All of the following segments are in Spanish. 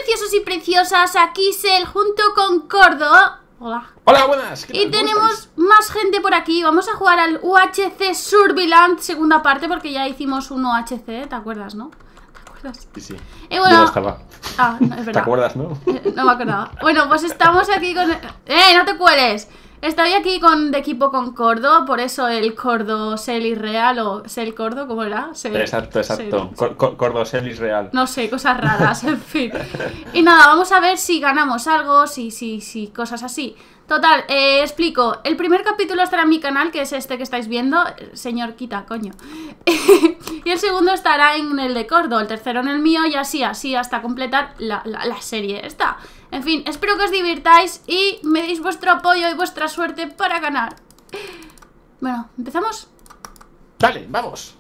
preciosos y preciosas, aquí Sel junto con Cordo. Hola. Hola, buenas. Y tenemos más gente por aquí. Vamos a jugar al UHC Surveillance segunda parte porque ya hicimos un UHC, ¿te acuerdas, no? ¿Te acuerdas? Sí, sí. Y bueno, yo no estaba. Ah, no, es verdad. ¿Te acuerdas, no? No me acordaba. Bueno, pues estamos aquí con... no te cueles! Estoy aquí de equipo con Cordo, por eso el Cordo Sel Real o Sel Cordo, ¿cómo era? Exacto. Cordo Sel Real. No sé, cosas raras, en fin. Y nada, vamos a ver si ganamos algo, si, cosas así. Total, explico. El primer capítulo estará en mi canal, que es este que estáis viendo. Señor, quita, coño. Y el segundo estará en el de Cordo, el tercero en el mío y así hasta completar la serie esta. En fin, espero que os divirtáis y me deis vuestro apoyo y vuestra suerte para ganar. Bueno, ¿empezamos? Dale, vamos.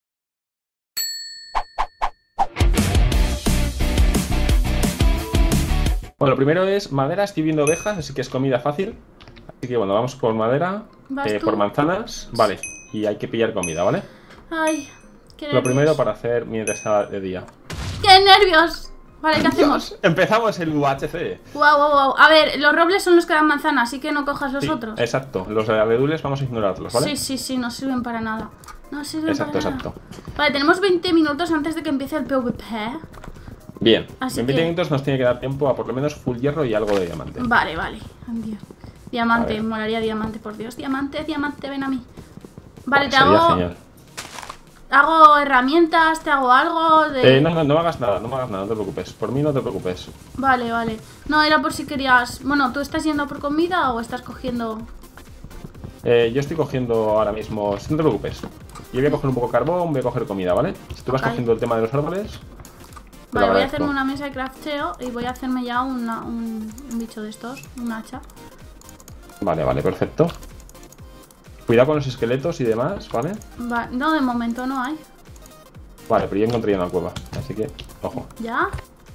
Bueno, lo primero es madera, estoy viendo ovejas, así que es comida fácil. Así que bueno, vamos por madera, por manzanas, vale. Y hay que pillar comida, ¿vale? Ay, qué nervios. Lo primero para hacer mientras está de día. ¡Qué nervios! Vale, ¿qué hacemos? Empezamos el UHC. Wow. A ver, los robles son los que dan manzana, así que no cojas los otros. Exacto, los abedules vamos a ignorarlos, ¿vale? Sí, no sirven para nada. No sirven para nada. Exacto. Vale, tenemos 20 minutos antes de que empiece el PvP. Bien, así en 20 minutos nos tiene que dar tiempo a por lo menos full hierro y algo de diamante. Vale. Diamante, molaría diamante, por Dios. Diamante, ven a mí. Vale, te hago... Genial. Hago herramientas, te hago algo de... No me hagas nada, no te preocupes. Por mí no te preocupes. Vale. No, era por si querías... Bueno, ¿tú estás yendo por comida o estás cogiendo...? Yo estoy cogiendo ahora mismo... No te preocupes. Yo voy a coger un poco de carbón, voy a coger comida, ¿vale? Si tú vas cogiendo el tema de los árboles... Vale, voy a hacerme una mesa de crafteo y voy a hacerme ya un bicho de estos, un hacha. Vale, perfecto. Cuidado con los esqueletos y demás, ¿vale? No, de momento no hay. Vale, pero yo encontré una cueva, así que, ojo. ¿Ya?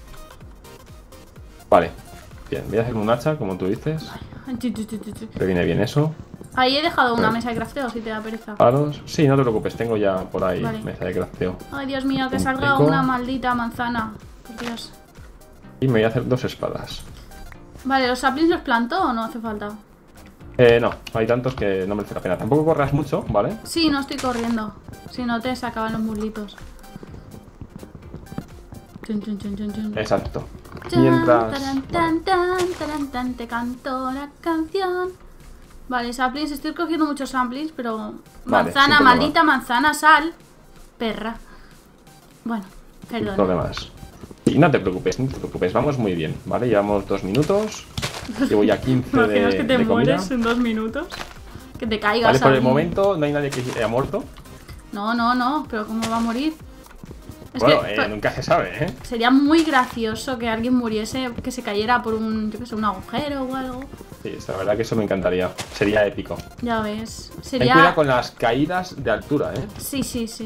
Vale, bien, voy a hacer un hacha, como tú dices. Te viene bien eso. Ahí he dejado una mesa de crafteo, si te da pereza. Palos. Sí, no te preocupes, tengo ya por ahí mesa de crafteo. Ay, Dios mío, que salga una maldita manzana. Por Dios. Y me voy a hacer 2 espadas. Vale, ¿los saplings los planto o no hace falta? No, hay tantos que no merece la pena. Tampoco corras mucho, ¿vale? Sí, no estoy corriendo. Si no te sacaban los muslitos. Exacto. Mientras... Te canto la canción. Vale, saplings, estoy cogiendo muchos saplings, pero... Manzana, maldita manzana, sal. Perra. Bueno, perdón. Problemas. Y no te preocupes, vamos muy bien, ¿vale? Llevamos 2 minutos. Llevo ya 15 de comida. Que te mueres en 2 minutos. Que te caigas. Vale, por el momento no hay nadie que haya muerto. No, pero ¿cómo va a morir? Bueno, nunca se sabe, ¿eh? Sería muy gracioso que alguien muriese, que se cayera por un agujero o algo. Sí, la verdad que eso me encantaría. Sería épico. Ya ves. Ten cuidado con las caídas de altura, ¿eh? Sí.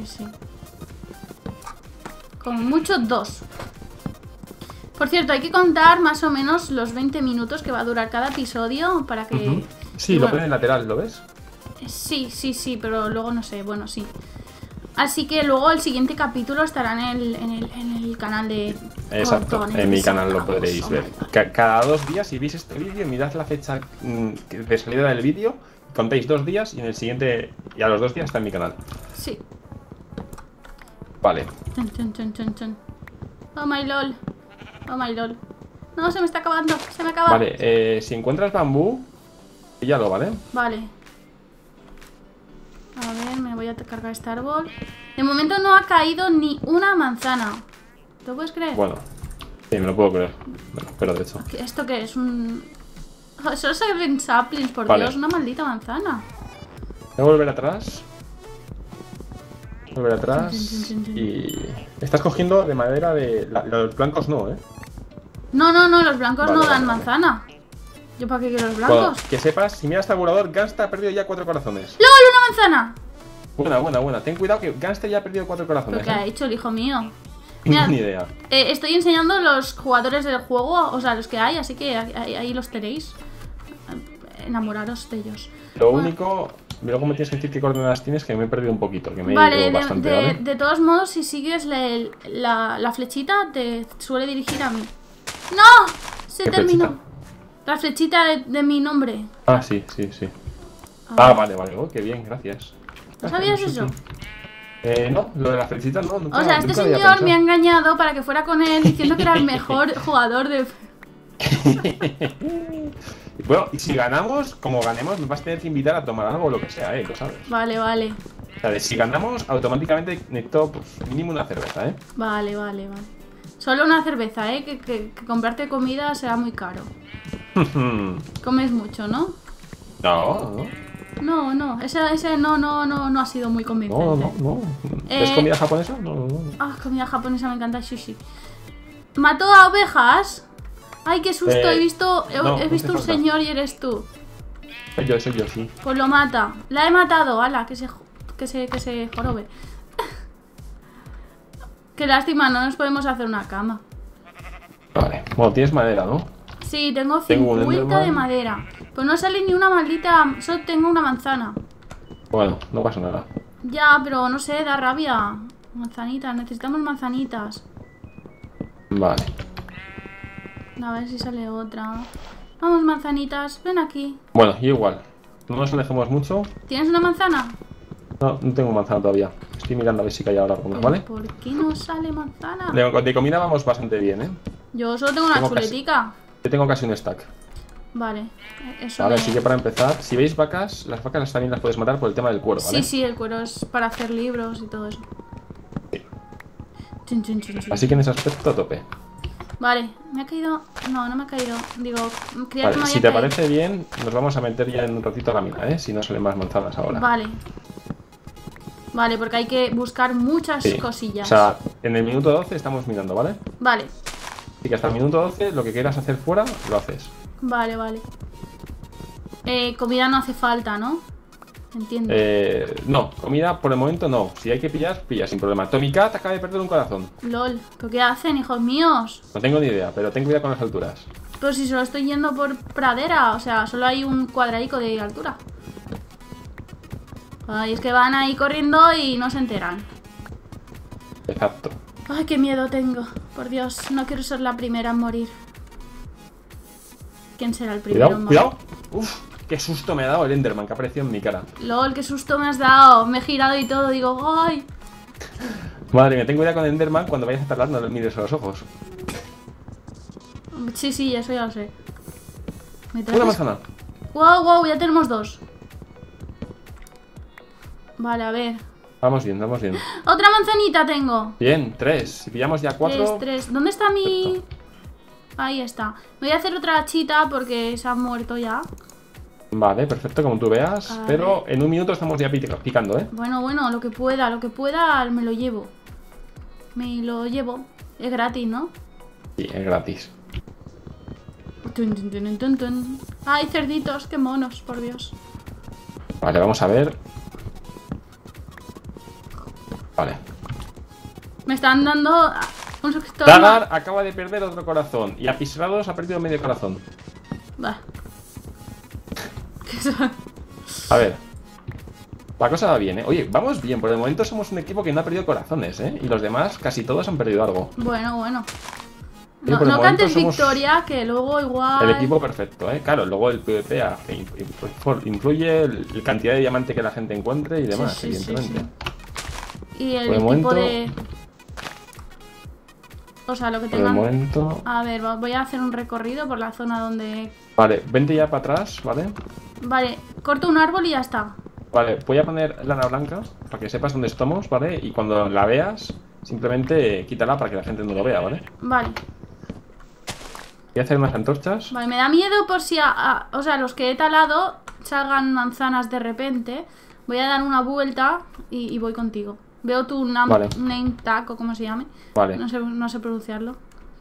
Con mucho 2. Por cierto, hay que contar más o menos los 20 minutos que va a durar cada episodio para que... Sí, lo pone en lateral, ¿lo ves? Sí, pero luego no sé, bueno, sí. Así que luego el siguiente capítulo estará en el canal de... Exacto, en mi canal lo podréis ver. Cada 2 días, si veis este vídeo, mirad la fecha de salida del vídeo, contéis 2 días y en el siguiente, y a los 2 días está en mi canal. Sí. Vale. Oh my lol. No, se me está acabando, se me acaba. Vale, si encuentras bambú, píllalo, ¿vale? Vale. A ver, me voy a cargar este árbol. De momento no ha caído ni una manzana. ¿Te lo puedes creer? Bueno, sí, me lo puedo creer. Bueno, pero de hecho. ¿Esto qué es? Solo se ven saplings, por Dios, una maldita manzana. Voy a volver atrás. Y... Estás cogiendo de madera de... Los blancos no, ¿eh? No, los blancos no dan manzana. ¿Yo para qué quiero los blancos? Bueno, que sepas, si miras tabulador, Gangsta ha perdido ya 4 corazones. ¡Lol, una manzana! Buena. Ten cuidado que Gangsta ya ha perdido 4 corazones. ¿Pero qué ha hecho el hijo mío? Mira, ni idea. Estoy enseñando los jugadores del juego, o sea, los que hay, así que ahí los tenéis. Enamoraros de ellos. Lo único... Luego me tienes que decir qué coordenadas tienes, que me he perdido un poquito, que me vale, he ido bastante, ¿vale? De todos modos, si sigues la flechita, te suele dirigir a mí. ¡No! Se ¿Qué terminó. flechita? La flechita de mi nombre. Ah, sí. A ver. Vale. Oh, qué bien, gracias. ¿No sabías Sí, eso? sí. No, lo de la flechita no. Nunca, O sea, este nunca había señor me ha pensado. engañado para que fuera con él diciendo que era el mejor jugador de... Y bueno, y si ganamos, como ganemos, me vas a tener que invitar a tomar algo o lo que sea, lo sabes. Vale. O sea, si ganamos, automáticamente necesito pues, mínimo una cerveza, Vale. Solo una cerveza, que comprarte comida será muy caro. Comes mucho, ¿no? No. No, ese no ha sido muy convincente. No. ¿Es comida japonesa? No. Ah, comida japonesa, me encanta el sushi. ¿Mató a ovejas? Ay, qué susto, he visto no un hace falta. señor y eres tú. Soy yo, sí. Pues lo mata. La he matado, ala, que se jorobe. Qué lástima, no nos podemos hacer una cama. Vale. Bueno, tienes madera, ¿no? Sí, tengo Tengo un 50 de Enderman. madera. Pues no sale ni una maldita... Solo tengo una manzana. Bueno, no pasa nada. Ya, pero no sé, da rabia. Manzanitas, necesitamos manzanitas. Vale. A ver si sale otra. Vamos, manzanitas, ven aquí. Bueno, y igual. No nos alejemos mucho. ¿Tienes una manzana? No tengo manzana todavía. Estoy mirando a ver si cae ahora alguna, ¿Pero ¿vale? ¿Por qué no sale manzana? De comida vamos bastante bien, Yo solo tengo una Tengo casi- chuletica. Yo tengo casi un stack. Vale, eso Vale, me- así que para empezar, si veis vacas, las vacas también las puedes matar por el tema del cuero, ¿vale? Sí, el cuero es para hacer libros y todo eso. Chun, chun, chun, chun. Así que en ese aspecto a tope. Vale, me ha caído... No me ha caído. Digo, creía que Vale, me si había te caído. parece bien, nos vamos a meter ya en un ratito a la mina, Si no salen más manzanas ahora. Vale, porque hay que buscar muchas Sí. cosillas. O sea, en el minuto 12 estamos minando, ¿vale? Vale, Así que hasta el minuto 12, lo que quieras hacer fuera, lo haces. vale. Comida no hace falta, ¿no? Entiendo. No, comida por el momento no. Si hay que pillar, pilla sin problema. Tommy Cat acaba de perder un corazón. LOL, ¿pero qué hacen, hijos míos? No tengo ni idea, pero ten cuidado con las alturas. Pero si solo estoy yendo por pradera, o sea, solo hay un cuadradico de altura. Ay, es que van ahí corriendo y no se enteran. Exacto. Ay, qué miedo tengo. Por Dios, no quiero ser la primera en morir. ¿Quién será el primero en morir? Cuidado. Uf, qué susto me ha dado el Enderman que ha aparecido en mi cara. LOL, qué susto me has dado. Me he girado y todo, digo, ¡ay! Madre mía, ten cuidado con el Enderman cuando vayas a tardar, no le mires a los ojos. Sí, eso ya lo sé. ¿Me Una traes? manzana. Wow, ya tenemos dos. Vale, a ver. Vamos bien. ¡Otra manzanita tengo! Bien, 3. Si pillamos ya 4. Tres. ¿Dónde está mi...? Ahí está. Me voy a hacer otra chita porque se ha muerto ya. Vale, perfecto, como tú veas. A Pero en un minuto estamos ya picando, Bueno, lo que pueda me lo llevo. Me lo llevo. Es gratis, ¿no? Sí, es gratis. Tun, tun, tun, tun, tun. Ay, cerditos, qué monos, por Dios. Vale, vamos a ver. Vale. Me están dando un suscriptor. Dagar acaba de perder otro corazón. Y Apisrados ha perdido medio corazón. Va. A ver. La cosa va bien, Oye, vamos bien. Por el momento somos un equipo que no ha perdido corazones, Y los demás, casi todos han perdido algo. Bueno. Pero por el No momento cantes somos victoria, que luego igual... el equipo perfecto, Claro, luego el PvP influye la cantidad de diamante que la gente encuentre y demás, Sí. evidentemente. Y el Por el tipo momento- de... O sea, lo que Por el tengan... momento... A ver, voy a hacer un recorrido por la zona donde... Vale, vente ya para atrás, ¿vale? Vale, corto un árbol y ya está. Vale, voy a poner lana blanca para que sepas dónde estamos, ¿vale? Y cuando la veas, simplemente quítala para que la gente no lo vea, ¿vale? Vale, Voy a hacer unas antorchas. vale, me da miedo por si... o sea, los que he talado salgan manzanas de repente. Voy a dar una vuelta y voy contigo. Veo tu Vale. name tag o como se llame. Vale, No sé pronunciarlo.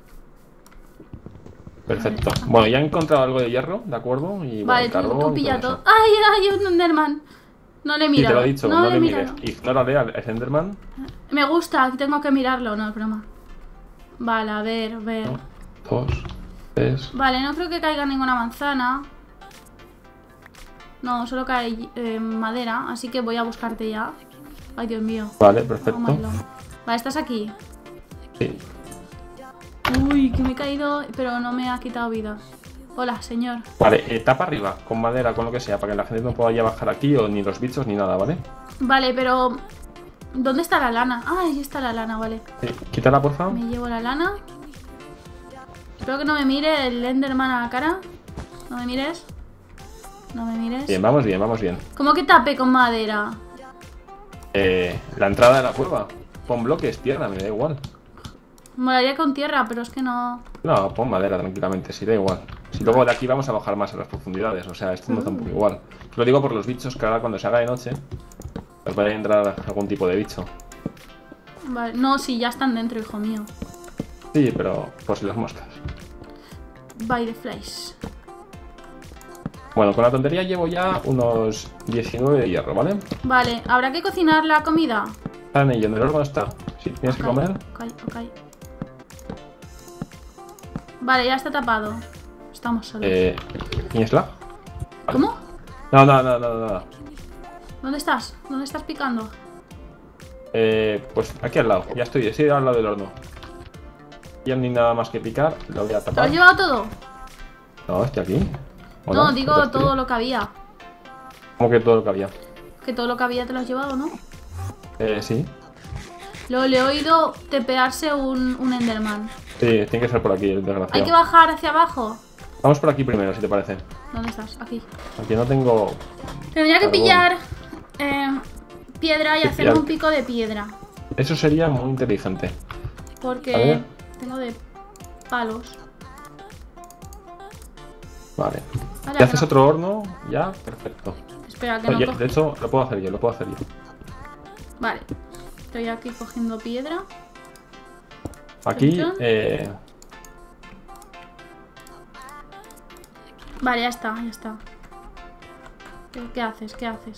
perfecto. Bueno, ya he encontrado algo de hierro, ¿de acuerdo? Y Vale, bueno, tú carbón, pilla todo todo. eso. ¡Ay, un Enderman! No le he Sí, te mirado. lo he dicho, no le le he mires. mirado. Ignórale al Enderman. Me gusta, tengo que mirarlo, no es broma. Vale, a ver. 2, 3. Vale, no creo que caiga ninguna manzana. No, solo cae madera, así que voy a buscarte ya. Ay, Dios mío. Vale, Oh perfecto. my lord. Vale, estás aquí. Sí. Uy, que me he caído, pero no me ha quitado vida. Hola, señor. Vale, tapa arriba, con madera, con lo que sea, para que la gente no pueda ya bajar aquí, o ni los bichos, ni nada, ¿vale? Vale, pero... ¿dónde está la lana? Ah, ahí está la lana, vale. Sí, quítala, por favor. Me llevo la lana. Espero que no me mire el Enderman a la cara. No me mires. No me mires. Bien, vamos bien, vamos bien. ¿Cómo que tape con madera? La entrada de la cueva. Pon bloques, tierra, me da igual. Molaría con tierra, pero es que no... No, pon madera tranquilamente, sí, da igual. Si luego de aquí vamos a bajar más a las profundidades, o sea, esto no está un poco igual. Lo digo por los bichos, que ahora cuando se haga de noche, pues puede entrar algún tipo de bicho. Vale, no, sí, ya están dentro, hijo mío. Sí, pero por si las moscas. By the flies. Bueno, con la tontería llevo ya unos 19 de hierro, ¿vale? Vale, ¿habrá que cocinar la comida? Está en ello, en el horno está. Sí, tienes que comer. Ok. Vale, ya está tapado. Estamos solos. ¿Tienes lag? ¿Cómo? No, nada. ¿Dónde estás? ¿Dónde estás picando? Pues aquí al lado, ya estoy al lado del horno. Ya no hay nada más que picar, lo voy a ¿Te lo tapar. has llevado todo? No, estoy aquí. ¿O No, no? digo ¿Dónde estoy? todo lo que había. ¿Cómo que todo lo que había? Que todo lo que había te lo has llevado, ¿no? Sí. Luego le he oído tepearse un Enderman. Sí, tiene que ser por aquí, el desgraciado. ¿Hay que bajar hacia abajo? Vamos por aquí primero, si te parece. ¿Dónde estás? Aquí. Aquí no tengo... Tendría que Carbón. pillar piedra y Sí, hacer pillar. un pico de piedra. Eso sería muy inteligente. A Porque ver. tengo de palos. Vale. Vale, ¿Y haces no. otro horno? Ya, perfecto. Espera, que no Oye, cojo. de hecho, lo puedo hacer yo. Vale. Estoy aquí cogiendo piedra. Aquí, Chon, chon. Vale, ya está. ¿Qué haces?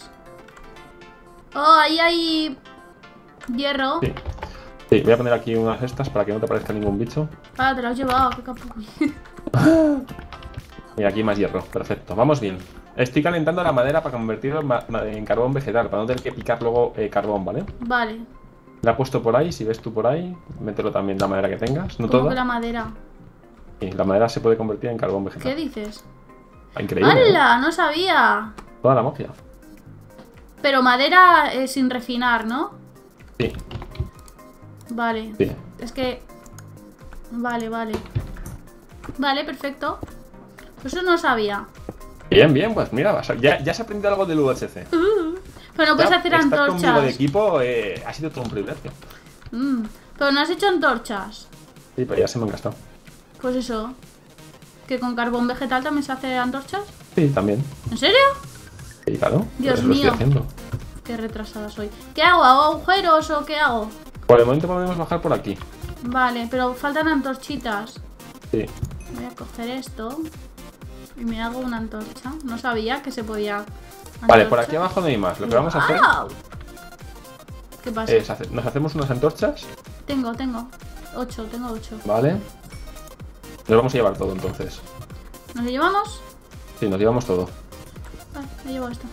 Oh, ahí hay hierro. Sí. Sí, voy a poner aquí unas estas para que no te aparezca ningún bicho. Ah, te lo has llevado, qué capullo. Mira, aquí más hierro, perfecto, vamos bien. Estoy calentando la madera para convertirlo en carbón vegetal, para no tener que picar luego carbón, ¿vale? Vale. La he puesto por ahí, si ves tú por ahí, mételo también la madera que tengas, no Como que toda. la madera. Sí, la madera se puede convertir en carbón ¿Qué vegetal. dices? Ah, increíble, ¿eh? ¡Hala! No sabía. Toda la magia. Pero madera sin refinar, ¿no? Sí, Vale. sí. Es que... Vale. Vale, perfecto. Pues eso no sabía. Bien, pues mira, ya has aprendido algo del UHC. Pero no puedes Ya, hacer estar conmigo de antorchas. equipo ha sido todo un privilegio. Pero no has hecho antorchas. Sí, pero ya se me han gastado. Pues eso. ¿Que con carbón vegetal también se hace antorchas? Sí, también. ¿En serio? Sí, claro. Dios eso lo estoy mío. haciendo. Qué retrasada soy. ¿Qué hago? ¿Hago agujeros o qué hago? Por el momento podemos bajar por aquí. Vale, pero faltan antorchitas. Sí. Voy a coger esto y me hago una antorcha. No sabía que se podía. Vale, por antorcha. aquí abajo no hay más. Lo que vamos a hacer ¡Guau! ¿Qué pasa? es nos hacemos unas antorchas, Tengo 8, tengo 8. ¿vale? Nos vamos a llevar todo entonces. ¿Nos lo llevamos? Sí, nos llevamos todo. Vale, me llevo esto.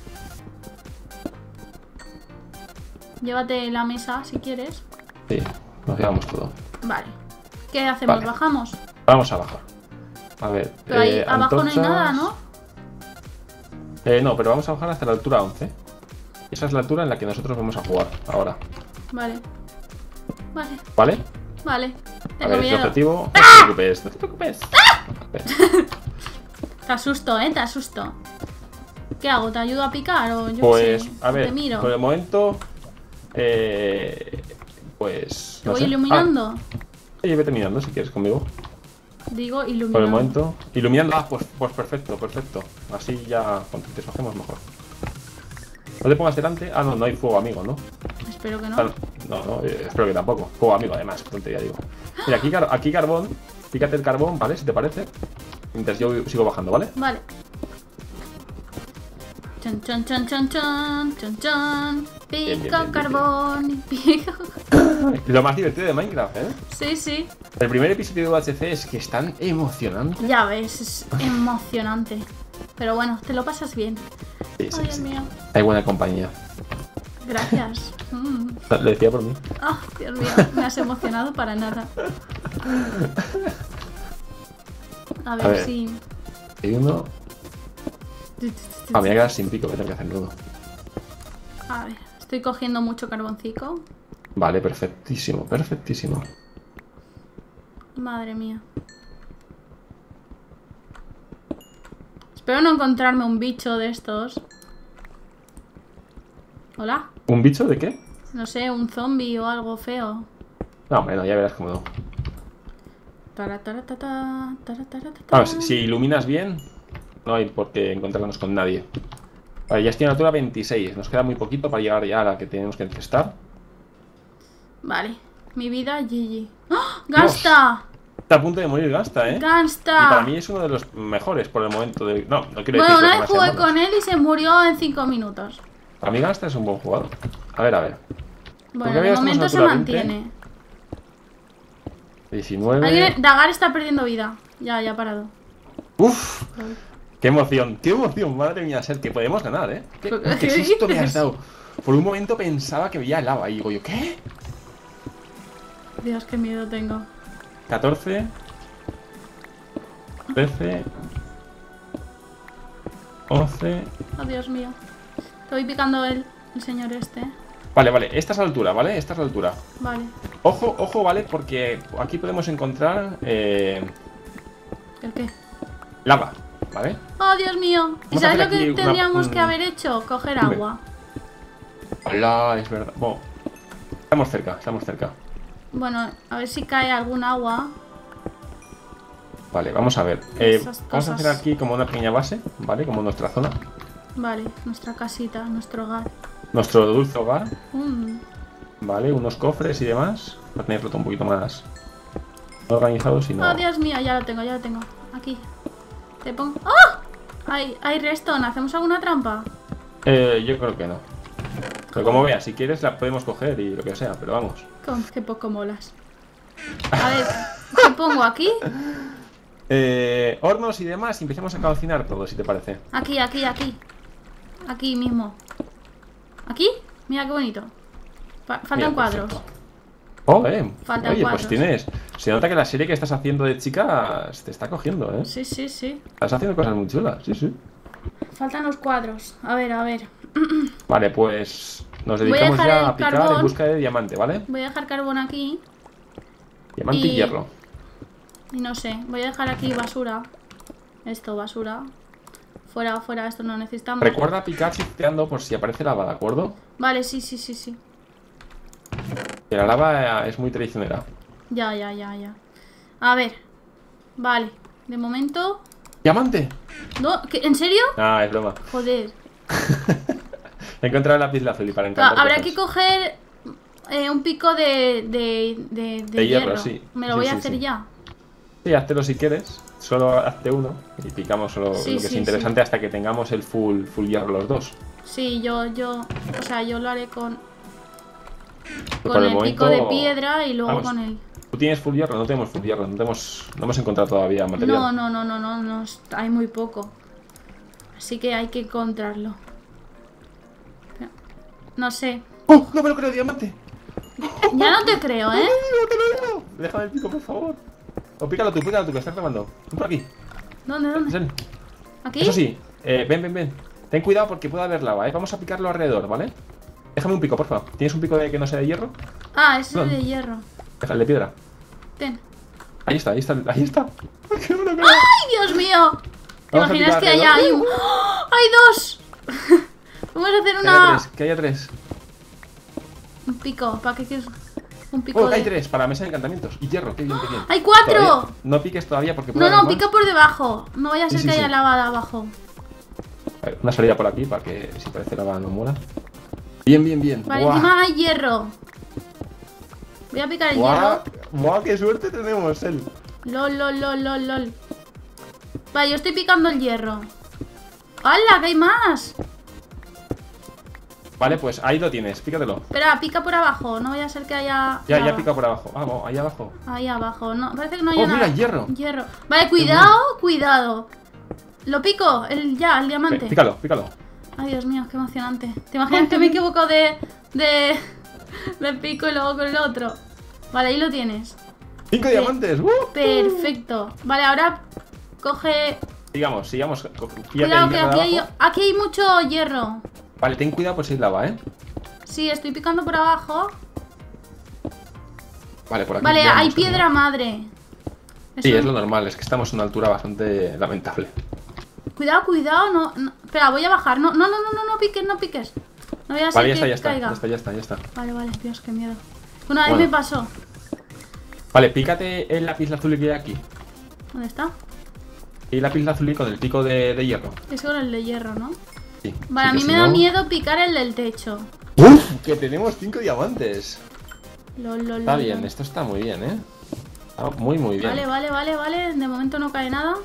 Llévate la mesa si quieres. Sí, nos llevamos todo. Vale. ¿Qué hacemos? Vale. ¿Bajamos? Vamos a bajar. A ver. Pero ahí abajo no hay nada, ¿no? No, pero vamos a bajar hasta la altura 11. Esa es la altura en la que nosotros vamos a jugar ahora. Vale. ¿Vale? Vale. A Tengo ver, el miedo. objetivo. No te preocupes, no te preocupes. Te asusto, te asusto. ¿Qué hago? ¿Te ayudo a picar o yo Pues, qué sé? a ¿O ver, te miro? por el momento. Pues. ¿Te no voy sé. iluminando? Sí, vete mirando si quieres conmigo. Digo iluminando. Por el momento. Iluminando. Pues perfecto. Así ya cuanto te bajemos mejor. No te pongas delante. Ah, no hay fuego amigo, ¿no? Espero que no. Ah, no, espero que tampoco. Fuego amigo, además, tontería digo. Mira, aquí carbón. Pícate el carbón, ¿vale? Si te parece. Mientras yo sigo bajando, ¿vale? Vale. Chon, chon, chon, chon, chon, chon, chon. Bien, Pico bien. carbón y pico. Lo más divertido de Minecraft, ¿eh? Sí. El primer episodio de UHC es que es tan emocionante. Ya ves, es emocionante. Pero bueno, te lo pasas bien. Sí, Ay, Dios mío. Hay buena compañía. Gracias. Le decía por mí. Ah, Dios mío, me has emocionado para nada. A ver si... Hay uno... Ah, me voy a quedar sin pico, voy a tener que hacer nudo. A ver, estoy cogiendo mucho carboncico. Vale, perfectísimo, perfectísimo. Madre mía. Espero no encontrarme un bicho de estos. ¿Hola? ¿Un bicho de qué? No sé, un zombie o algo feo. No, hombre, no, ya verás cómo no. Vamos, si iluminas bien, no hay por qué encontrarnos con nadie. Vale, ya estoy en altura 26. Nos queda muy poquito para llegar ya a la que tenemos que encestar. Vale, mi vida, GG. ¡Oh! ¡Gasta! Está a punto de morir Gasta, ¿eh? ¡Gasta! Y para mí es uno de los mejores por el momento de... No, no quiero Bueno, decir una que vez no jugué sean malos. con él y se murió en 5 minutos. Para mí Gasta es un buen jugador. A ver, a ver. Bueno, Porque de estamos momento en se altura mantiene. 19... Alguien... Dagar está perdiendo vida. Ya ha parado. ¡Uf! ¡Qué emoción! ¡Qué emoción! Madre mía, Ser, que podemos ganar, ¿eh? ¿Qué susto me has dado? Por un momento pensaba que veía lava y digo yo, ¿qué? Dios, qué miedo tengo. 14 13 11 Oh, Dios mío. Estoy picando el señor este. Vale, vale, esta es la altura, ¿vale? Esta es la altura. Vale. Ojo, ojo, ¿vale? Porque aquí podemos encontrar ¿El qué? lava, ¿vale? Oh, Dios mío. ¿Y Vamos a sabes lo hacer que aquí tendríamos que haber hecho? Coger Dime. agua. Hola, es verdad. Bueno, estamos cerca, estamos cerca. Bueno, a ver si cae algún agua. Vale, vamos a ver. Esas Vamos a hacer cosas. aquí como una pequeña base, ¿vale? Como nuestra zona. Vale, nuestra casita, nuestro hogar. Nuestro dulce hogar, Mm. ¿vale? Unos cofres y demás. Para tenerlo todo un poquito más organizado, si no... Oh, Dios mío, ya lo tengo, ya lo tengo. Aquí. Te pongo... ¡Oh! Hay redstone. ¿Hacemos alguna trampa? Yo creo que no. Pero como veas, si quieres la podemos coger y lo que sea, pero vamos. Qué poco molas. A ver, ¿qué pongo aquí? Hornos y demás y empecemos a cocinar todo, si te parece. Aquí, aquí, aquí. Aquí mismo. ¿Aquí? Mira qué bonito. Faltan Mira, cuadros. perfecto. Oh, Faltan Oye, cuadros. pues tienes... Se nota que la serie que estás haciendo de chicas te está cogiendo, ¿eh? Sí, sí, sí. Estás haciendo cosas muy chulas, sí, sí. Faltan los cuadros. A ver, a ver. Vale, pues nos Voy a dedicamos dejar ya el a picar carbón. en busca de diamante, ¿vale? Voy a dejar carbón aquí. Diamante y hierro. Y no sé, voy a dejar aquí basura. Esto, basura. Fuera, fuera, esto no necesitamos. Recuerda picar shifteando por si aparece lava, ¿de acuerdo? Vale, sí, sí, sí, sí. Que la lava es muy traicionera. Ya, ya, ya, ya. A ver. Vale. De momento... ¡Diamante! No, ¿en serio? Ah, es broma. Joder. He encontrado el lápiz lazuli para encantar Habrá cosas. que coger un pico de hierro. sí. Me lo Sí, voy a sí, hacer sí. ya. Sí, háztelo si quieres. Solo hazte uno y picamos solo Sí, lo que es sí, interesante hasta que tengamos el full hierro los dos. Sí, o sea, yo lo haré con Por el el pico momento, de piedra y luego vamos. con el... ¿Tú tienes full hierro? No tenemos full hierro. No hemos encontrado todavía material. No, no, no, no, no, no, hay muy poco. Así que hay que encontrarlo. No sé. ¡Oh! ¡No me lo creo, diamante! Ya no te creo, ¿eh? ¡No te lo digo! Déjame el pico, por favor. O pícalo tú, que estás grabando. Ven por aquí. ¿Dónde, dónde? Ven. ¿Aquí? Eso sí, ven. Ten cuidado porque puede haber lava, ¿eh? Vamos a picarlo alrededor, ¿vale? Déjame un pico, porfa. ¿Tienes un pico que no sea de hierro? Ah, ese es ¿Dónde? de hierro. Déjale de piedra. Ten. Ahí está. ¡Qué bueno, ¡Ay, Dios mío! ¿Te Vamos a imaginas picar que haya alrededor. un... ¡Oh! ¡Hay dos! Vamos a hacer Que haya tres. un pico. ¿Para qué quieres? Un pico Oh, de... hay tres para mesa de encantamientos. Y hierro, qué bien, qué bien. ¡Hay cuatro! Todavía no piques todavía porque puede No, haber no, más. pica por debajo. No vaya a ser Sí, que sí, haya sí. lava de abajo. A ver, una salida por aquí para que si parece lava no mola. Bien. Vale, Buah. encima hay hierro. Voy a picar el hierro. Buah, qué suerte tenemos, él. Lol. Vale, yo estoy picando el hierro. ¡Hala, que hay más! Vale, pues ahí lo tienes, pícatelo. Espera, pica por abajo. No vaya a ser que haya... Ya lava. pica por abajo. Vamos, ahí abajo. Ahí abajo. No, parece que no hay Oh, nada. mira, hierro. Vale, cuidado. Lo pico. El diamante. Pícalo. Ay, Dios mío, qué emocionante. ¿Te imaginas que me equivoco de pico y luego con el otro? Vale, ahí lo tienes. 5 diamantes. Perfecto. Vale, ahora coge... Sigamos. Cuidado que aquí hay mucho hierro. Vale, ten cuidado por si hay lava, ¿eh? Sí, estoy picando por abajo. Vale, por aquí. Vale, hay piedra madre. Sí, es lo normal, es que estamos en una altura bastante lamentable. Cuidado, no. Espera, voy a bajar. No piques. No voy a Vale, hacer ya caiga. está. Vale, Dios, qué miedo. Una vez me pasó. Vale, pícate el lápiz azul que hay aquí. ¿Dónde está? Y el lápiz azul con el pico de hierro. Es con el de hierro, ¿no? Sí. Vale, a mí me da miedo picar el del techo. ¡Uf! Que tenemos 5 diamantes. Está bien, Lol. esto está muy bien, ¿eh? Está muy bien. Vale. De momento no cae nada.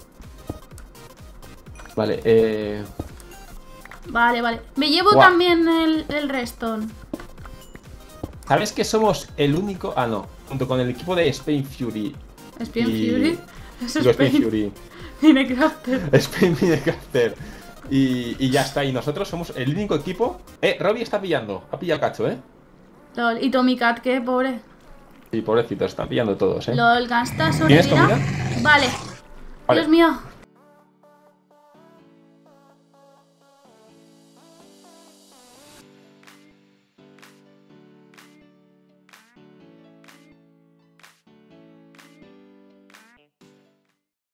Vale, Vale. Me llevo también el redstone. ¿Sabes que somos el único? Ah, no. Junto con el equipo de Spain Fury. ¿Spain Fury? Es Spain Fury. Minecrafter. Spain Minecrafter. Y ya está. Y nosotros somos el único equipo. Robbie está pillando. Ha pillado cacho, Lol. Y Tommy Cat, qué pobre. Sí, pobrecito, están pillando todos, Lol, gasta ¿Tienes soledad. comida? Vale. Dios mío.